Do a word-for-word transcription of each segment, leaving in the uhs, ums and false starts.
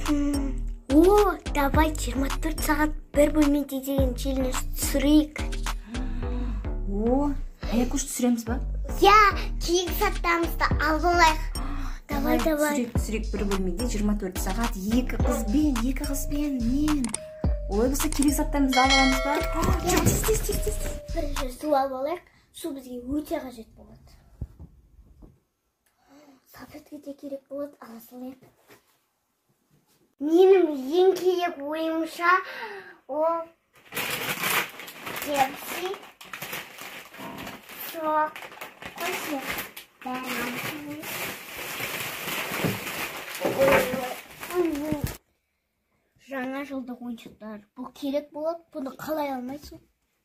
О, давай жиырма төрт сағат бір бөлмеде деген челлендж түсірейік. О, аяқ көш түсіреміз ба? Я, кейінгі саттарымызды алып алайық. Давай, давай. Түсірек, түсірек бір бөлмеде жиырма төрт сағат екі қызбен, екі қызбен, мен. Олай болса керек заттарымызды алып аламыз ба? Тез, тез, тез, тез. Бірінші су алып алайық. Су бізге өте қажет болады. Салфетка де керек болады, ала салайық. Менің ең керек ойымша ол кепси, сок, қойшы. Бәрін жаңа жылдық ойыншықтар. Бұл керек болады, бұны қалай алмайсың?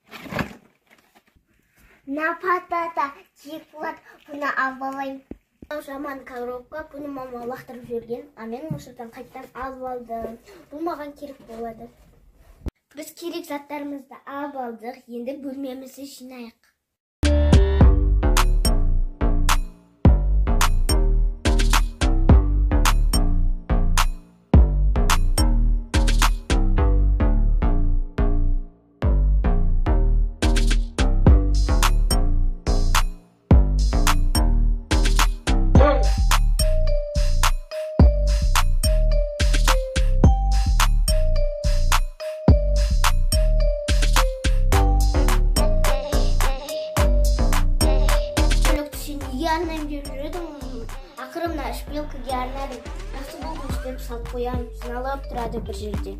Напатата кек болады, бұны алып алайын. Жаман коробка, бұны мама лақтырып жүрген, а мен мұшырдан қайттан алып алдым. Бұл маған керек болады. Біз керек заттарымызды алып алдық, енді бөлмемізді жинайық. Ақырымна шпилкаге арнадым. Жақсы болды істеп салып қоямын. Жиналып тұрады бір жерде.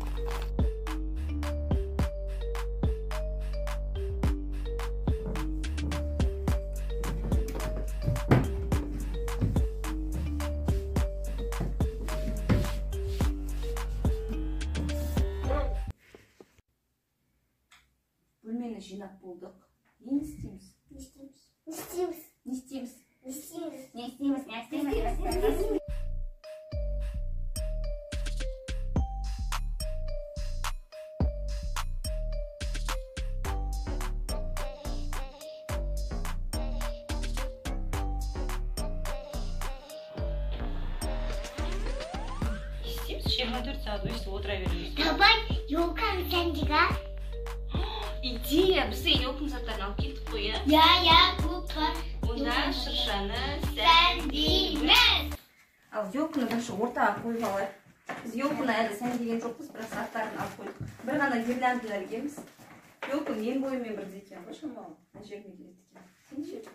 Бөлмені жинап болдық. Не істейміз? Не істейміз? Не істейміз? Не істейміз? Не істейміз? Не істейміз? Не істейміз? жиырма төрт сағат өйстіп отыра береміз. Давай, елканы сәндегі. Идея, бізде елкін заттарын алып кеттік қой, иә? Я, я, көп бар. Онда шыршаны сәндейміз. Ал елкіні бірінші ортаға қойып алайық. Біз елкіні әлі сәндеген жоқпыз, бірақ заттарын алып қойдық. Бір ғана гирляндылар келеміз. Елкі мен бойымен бірдей екен ғой, шамалы. Ана жеріне келеді екен. Сен ше?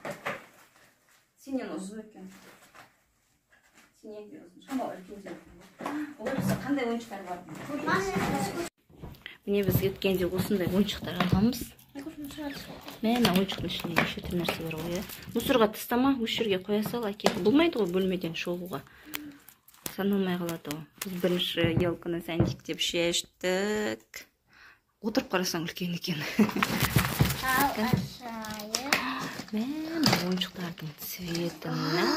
Сенен ұзын екен. Сенен де ұзын. Шамалы үлкен. Олай болса қандай ойыншықтар бар? Міне біз кеткенде осындай ойыншықтар алғанбыз. Мені ойыншықтың ішінде неше түрлі нәрсе бар ғой. Мусорға тастама, осы жерге қоя сал, әкеліп. Болмайды ғой бөлмеден шығуға. Саналмай қалады ғой. Біз бірінші елкіні сәндейік деп шештік. Отырып қарасаң үлкен екен. Ал ашайық. Мен ойыншықтардың цветіні.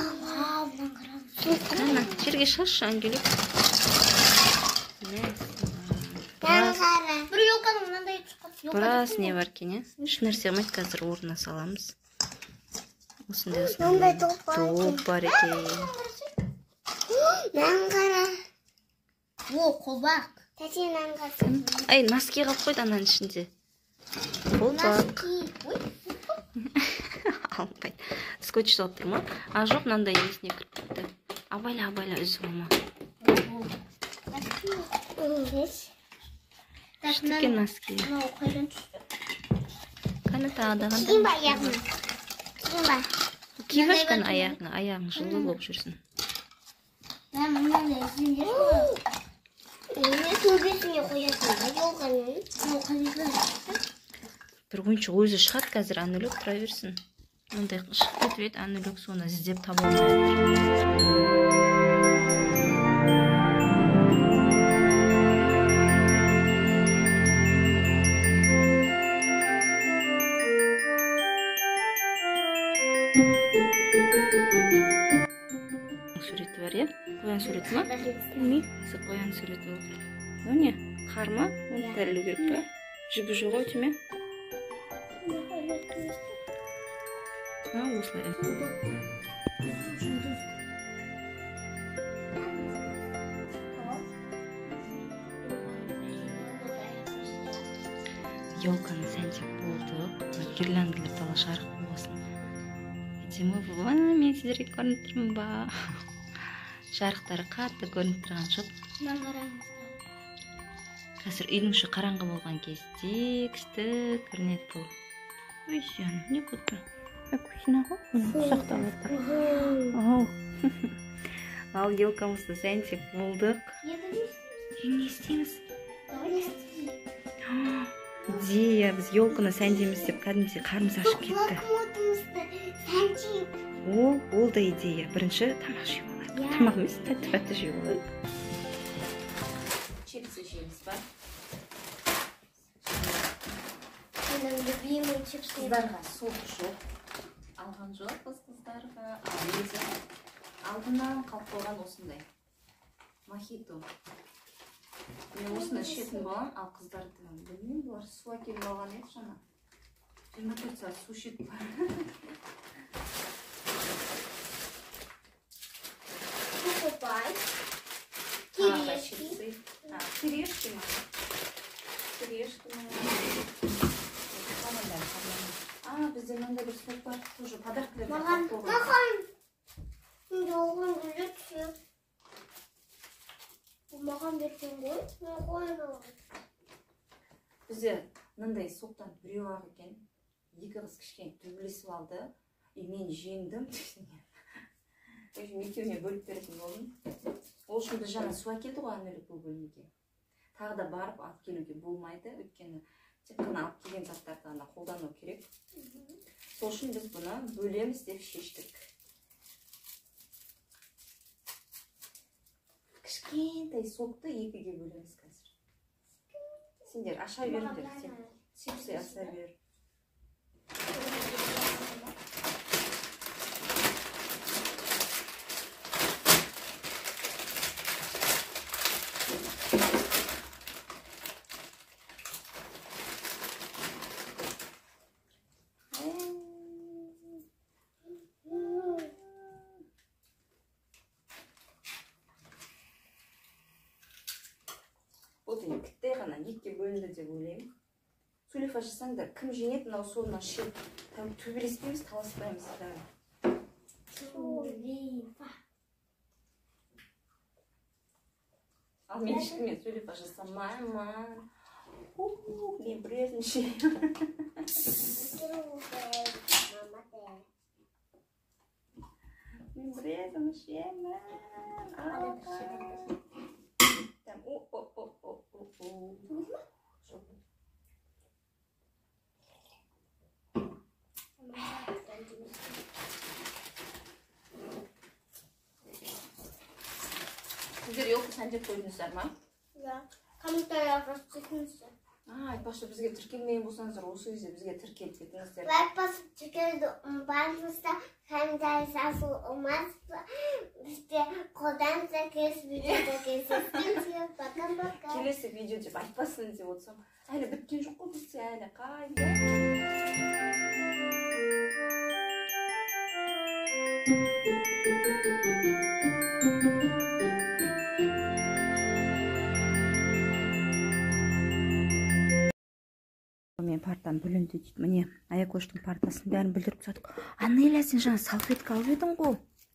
Қана, жерге шашан келіп. бір елканың мынандай шыққан. Біраз не бар екен, е? Еш нәрсе қылмайды, қазір орнына саламыз. Осындай осындай топ бар екен. Нан қара. О, қолбақ. Тәте нан қарсын. Ай, носки қалып қойды ананың ішінде. Қолбақ. Алынбайды. Скотч салып тұр ма? А жоқ, мынандай есіне кіріп кетті. Абайла, абайла, үзіп алма. Штуки носки. Қаны тағдаған. Кейін ба аяғын? Кейін ба? Киіп ашқан аяғың, аяғың жылы болып жүрсін. Мен мынандай ізінде шығып. Мен төбесіне қоясың. Елканың. Бір ойыншық өзі шығады қазір, анөлік тұра берсін. Ондай шығып кетіп еді, анөлік соны іздеп таба алмайды. Суреті бар, е? Қоян суреті ма? Білмеймін. Қоян суреті ол. О не? Қар ма? Оны тәрілу керек па? Жібі жоқ ау тиме? А, осылай. елканы сәндеп болдық. Гирляндалар дала жарық болсын. Әдемі бұл. Мен сіздерге көрініп тұрмын ба? Жарықтары қатты көрініп тұрған жоқ. Қазір үйдің іші қараңғы болған кезде күшті көрінеді бұл. Ой, сүйен, не болды? Күшіне ғой? Құшақтап отыр. Ал елкамызды сәндеп болдық. Не істейміз? Идея, біз елканы сәндейміз деп кәдімгідей қарымыз ашып кетті. Ол, ол да идея. Бірінші тамақ жеу болады. Тамақ емес, тәтті-тәтті жеу болады. Чипсы жейміз ба? Менің любимый чипсы. Қыздарға соқ жоқ. Алған жоқ біз қыздарға. Өзі алдынан қалып қойған осындай. Мохито. Мен осыны ішетін болам, ал қыздарды білмеймін, бұлар су әкеліп алған еді жаңа. жиырма төрт сағат су ішеді бар. Покупай. Кирешки. А, кирешки ма? Кирешки ма? А, бізде мынандай бір суп бар, тоже подаркілерді қалып қойған. Маған. Оған күлетші. Маған берген ғой, мен қойдым. Бізде мынандай соқтан біреу-ақ екен. Екі қыз кішкене төбелесіп алды. И мен жеңдім. Екеуіне бөліп беретін болдым. Ол үшін біз жаңа су әкелді ғой анөлік бұл бөлмеге. Тағы да барып алып келуге болмайды. Өйткені тек қана алып келген заттарды ғана қолдану керек. Сол үшін біз бұны бөлеміз деп шештік. Кішкентай сокты екіге бөлеміз қазір. Сендер аша беріңдер. Чипсы аса бер. Кітте ғана екке бөлінді деп ойлаймын. Сулифа жасаңдар, кім жеңеді, мынау соңынан шет. Төбелеспейміз, таласпаймыз. Сулифа. Ал мен ешкіммен Сулифа жасамаймын. Мен бір өзім жеймін. Мен бір өзім жеймін. Сіздер елкі сәндеп қойдыңыздар ма? Ja. Комментария жазыңыздар. Айтпақшы бізге тіркелмеген болсаңыздар, осы кезде бізге тіркеліп кетіңіздер. Лайк басып тіркелуді ұмытпаңыздар. Комментария жазу ұмытпаңыздар. Бізде қолданыңыздар, келесі видеода кездескенше. Пока-пока. Келесі видео деп айтпасын деп отырсам, әлі біткен жоқ қой бізде, әлі қайда? Мен партам бүлінді дейді. Міне, Аякоштың партасын бәрін бүлдіріп тастадық. Анеля, сен жаңа салфетка алып едің ғой.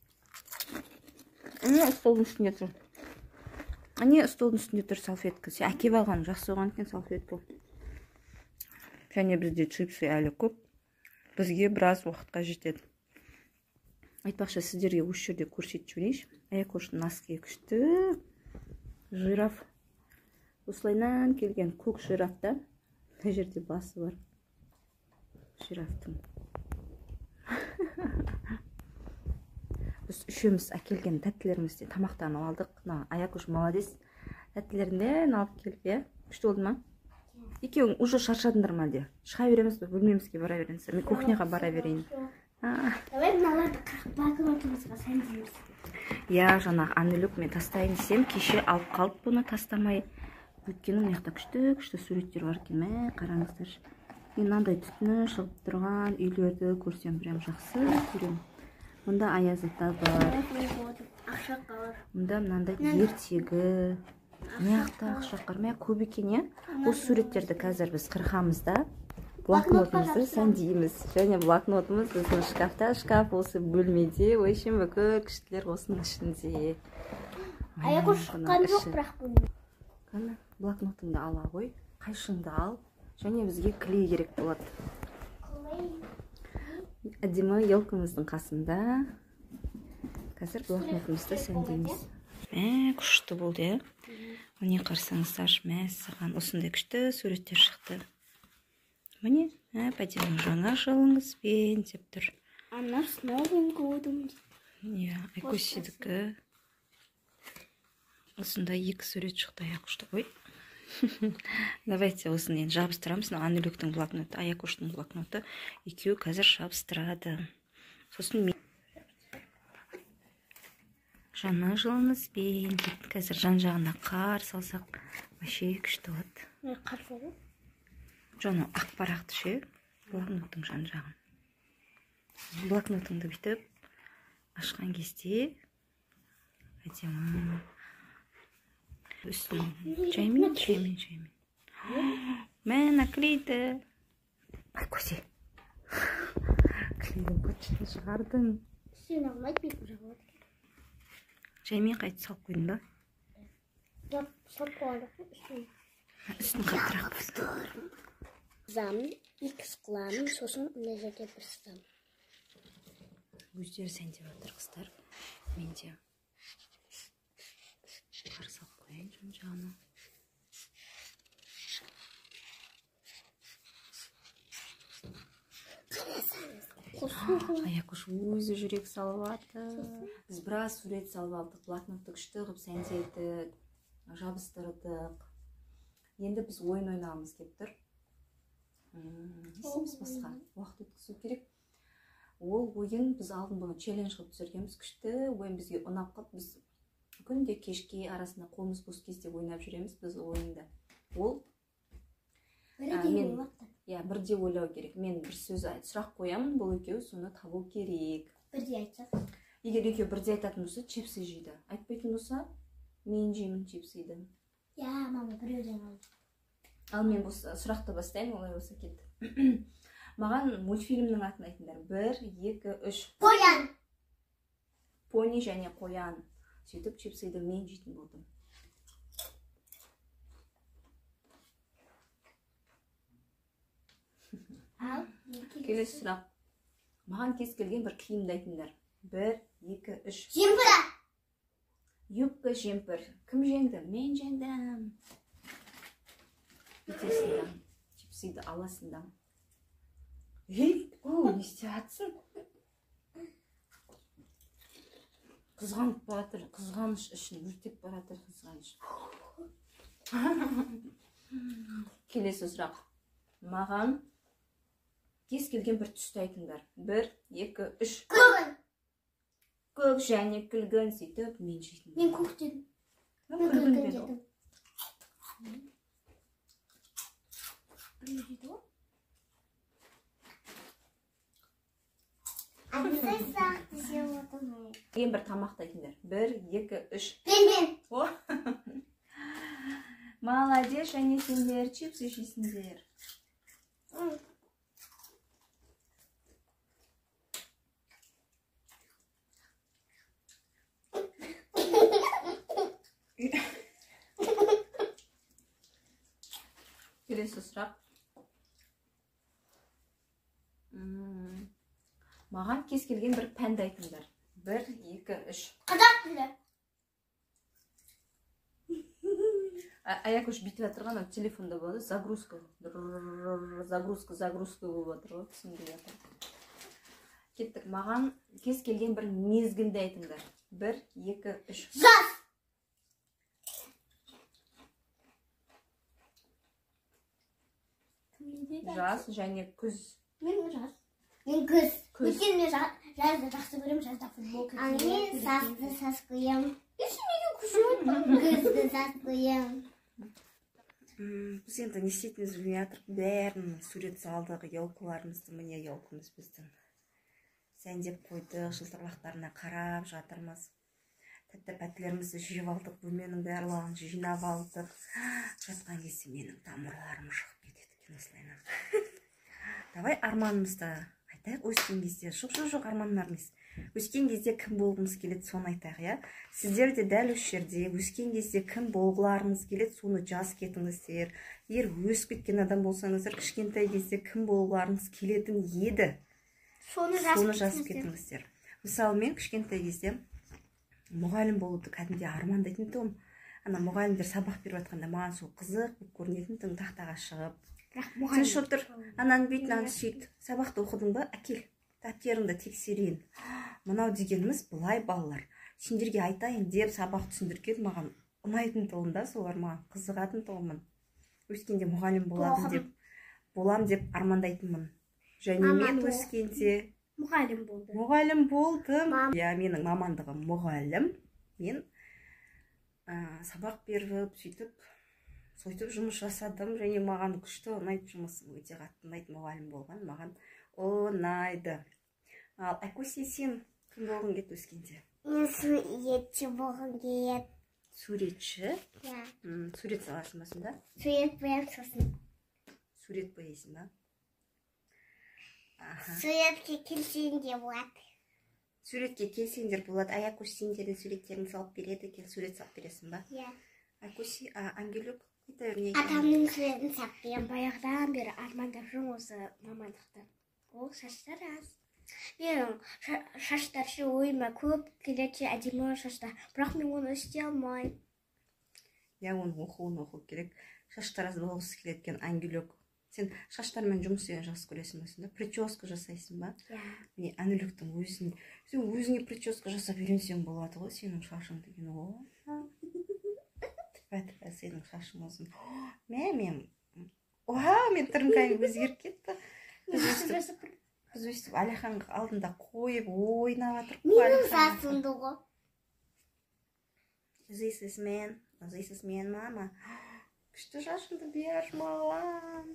Ане, столдың үстінде тұр. Ане, столдың үстінде тұр салфетка. Сен әкеп алған, жақсы оған екен салфетка. Және бізде чипсы әлі көп. Бізге біраз уақытқа жетеді. Айтпақшы, сіздерге осы жерде көрсетіп жіберейінші. Аякоштың носки күшті. Жираф. Осылайнан келген көк жирафта. Бұл жерде басы бар. Жирафтың. Біз үшеуміз әкелген тәттілерімізде тамақтанып алдық. Аякош молодец. Тәттілерінен алып келіп, е? Күшті болды ма? Екеуің уже шаршадыңдар ма әлде? Шыға береміз бе? Бөлмемізге бара береміз. Мен кухняға бара берейін. Давай мыналарды қырық блокнотымызға сәндейміз. Я, жаңағы анүлік мен тастайын десем, кеше алып қалып бұны тастамай. Өйткені мына күшті-күшті суреттер бар екен, мә, қараңыздар. Мен мынандай түтіні шығып тұрған үйлерді көрсем прям жақсы көрем. Мұнда аяз ата бар. Ақша қалар. Мұнда мынандай ертегі. мияқта ақшақар мә көп екен иә. Осы суреттерді қазір біз қырқамыз да блокнотымызды сәндейміз. Және блокнотымыз біздің шкафта, шкаф осы бөлмеде, в общем бүкіл күштілер осының ішінде. Аяқы шыққан жоқ бірақ бұл. Қана блокнотыңды ала қой, қайшыңды ал, және бізге клей керек болады. Әдемі елкамыздың қасында. Қазір блокнотымызды сәндейміз. Мә, күшті болды, е? Міне қарсаңыздар, мә, саған осындай күшті суреттер шықты. Міне, әп-әдемі жаңа жылыңызбен деп тұр. Ана с Новым годом. Иә, Айкөсидікі. Осындай екі сурет шықты Аякөшті. Ой. Давайте осыны енді жабыстырамыз. Анүліктің блокноты, Аякөштің блокноты. Екеуі қазір жабыстырады. Сосын мен жаңа жылыңызбен деп қазір жан-жағына қар салсақ, вообще күшті болады. Не қар салу? Жоны ақ парақты ше, блокноттың жан-жағын. Блокнотыңды бүйтіп ашқан кезде әдемі. Үстін жаймен, жаймен, жаймен. Мә, наклейді. Ай, көзе. Клейді почты шығардың. Сен алмайды бейіп жағылады. Жаймен қайты салып қойдың ба? Жап, салып қойдық үстін. Үстін қаттырақ бұстың. Замын, икс қыламын, сосын мына жерге бір сызам. Өздері сәндеп жатыр қыздар. Мен де қар салып қояйын жан-жағына. Аякөш өзі жүрек салып аты. Біз біраз сурет салып алдық, блокнотты күшті қып сәндедік, жабыстырдық. Енді біз ойын ойнағымыз кеп тұр. Несіміз басқа уақыт өткізу керек. Ол ойын біз алдын бұны челлендж қылып түсіргенбіз күшті. Ойын бізге ұнап қалып, біз күнде кешке арасында қолымыз бос кезде ойнап жүреміз біз ойында. Ол Я, бірде ойлау керек. Мен бір сөз айт, сұрақ қоямын, бұл екеуі соны табу керек. Бірде айтсақ. Егер екеуі бірде айтатын болса, чипсы жейді. Айтпайтын болса, мен жеймін чипсыйды. Я, мама, біреуден алды. Ал мен бұл сұрақты бастайын, олай болса кетті. Маған мультфильмнің атын айтыңдар. Бір, екі, үш. Қоян! Пони және қоян. Сөйтіп чипсыйды мен жейтін болдым. Келесі сұрақ. Маған кез келген бір киімді айтыңдар. Бір, екі, үш. Жемпір! Юбка, жемпір. Кім жеңді? Мен жеңдім. Бітесіңді. Чипсыйды аласыңды. Ей, о, не істеятсың? Қызғанып баратыр. Қызғаныш үшін. Өртеп баратыр қызғаныш. Келесі сұрақ. Маған кез келген бір түсті айтыңдар. Бір, екі, үш. Көк! Көк және күлгін сөйтіп мен жейтін. Мен көк дедім. Мен күлгін дедім. Біреу жейді ғой? Әдісі сақты сен отырмай. Ең бір тамақты айтыңдар. Бір, екі, үш. Пен-пен! О! Молодец, және сендер чипсы жейсіңдер. Келесі сұрақ. Маған кез келген бір пәнді айтыңдар. Бір, екі, үш. Қазақ тілі. Аякөш бүйтіп жатырған, телефонда болады, загрузка. Загрузка, загрузка болып жатыр ғой, түсінбей жатыр. Кеттік, маған кез келген бір мезгілді айтыңдар. Бір, екі, үш. Жаз! Жаз және күз. Мен жаз. Мен күз. Өйткені мен жазды жақсы көремін, жазда футбол көремін. А мен сазды саз көремін. Еші неге күз өтті? Күзді саз көремін. Біз енді не істейтінімізді білмей жатырық. Бәрін сурет салдық, елкаларымызды, міне елкамыз біздің. Сәндеп қойдық, жылтырлақтарына қарап жатырмыз. тіпті пәтерлерімізді жиып алдық, бөлменің барлығын жинап алдық. Жатқан кезде менің тамырларым шығып кетеді екен осылайынан. Давай арманымызды айтайық. Өскен кезде жоқ жоқ жоқ армандар емес. Өскен кезде кім болғымыз келеді, соны айтайық, иә. Сіздер де дәл осы жерде өскен кезде кім болғыларыңыз келеді, соны жазып кетіңіздер. Егер өсіп кеткен адам болсаңыздар, кішкентай кезде кім болғыларыңыз келетін еді, соны жазып кетіңіздер. Мысалы, мен кішкентай кезде мұғалім болуды кәдімгідей армандайтын тұғым. Ана мұғалімдер сабақ беріп жатқанда маған сол қызық болып көрінетін тұғым, тақтаға шығып. Сен отыр, ананы бүйт, мынаны сөйт. Сабақты оқыдың ба? Әкел. Дәптеріңді тексерейін. Мынау дегеніміз былай балалар. Сендерге айтайын деп сабақ түсіндірген маған ұнайтын тұғым да, солар маған қызығатын тұғымын. Өскенде мұғалім боладым деп, болам деп армандайтынмын. Және мен өскенде мұғалім болды. Мұғалім болдым. Я, менің мамандығым мұғалім. Мен сабақ беріп, сөйтіп, сөйтіп жұмыс жасадым. Және маған күшті ұнайды жұмысым, өте қатты ұнайды, мұғалім болған маған ұнайды. Ал Айкөсе, сен кім болғың келді өскенде? Мен суретші болғым келеді. Суретші? Иә. Сурет саласың ба сонда? Сурет боям сосын. Сурет бояйсың ба? Суретке келсеңдер болады. Суретке келсеңдер болады. Айкөсе, сендердің суреттерін салып береді екен, сурет салып бересің ба? Иә. Айкөсе, Ангелюк, атамның суретін салып берем. Баяғыдан бері армандап жүрмін осы мамандықты. Ол шаштар аз. Менің шаштар ше ойыма көп келеді, әдемі шаштар. Бірақ мен оны істей алмаймын. Я, оны оқуын оқу керек. Шаштар аз болғысы келеді екен, Ангелюк. Сен шаштармен жұмыс деген жақсы көресің бе сонда? Прическа жасайсың ба? Иә. Міне Ангелюктің өзіне, сен өзіңе прическа жасап үйренсең болады ғой, сенің шашың деген. О, тіпә-тіпә сенің шашың болсын. Мә, мен, оға, мен түріңкайым өзгеріп кетті. Біз өстіп Алиханға алдында қойып, ойнап атырып. Менің шашымды ғой. This is man, this is man, мама. Күшті шашыңды бер, маған.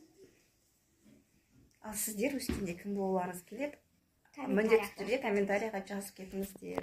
Ал сіздер өскенде кім болуларыңыз келеді? Міндетті түрде комментарийға жазып кетіңіздер.